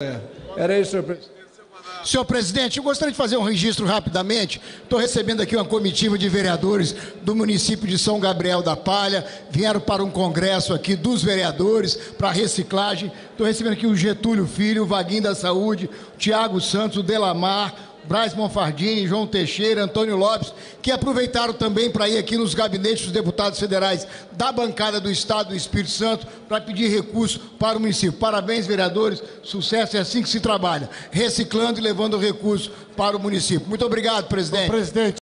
Era isso, senhor presidente. Senhor presidente, eu gostaria de fazer um registro rapidamente. Estou recebendo aqui uma comitiva de vereadores do município de São Gabriel da Palha. Vieram para um congresso aqui dos vereadores para reciclagem. Estou recebendo aqui o Getúlio Filho, o Vaguinho da Saúde, o Tiago Santos, o Delamar, Braz Monfardini, João Teixeira, Antônio Lopes, que aproveitaram também para ir aqui nos gabinetes dos deputados federais da bancada do Estado do Espírito Santo para pedir recurso para o município. Parabéns, vereadores, sucesso, é assim que se trabalha, reciclando e levando recurso para o município. Muito obrigado, presidente.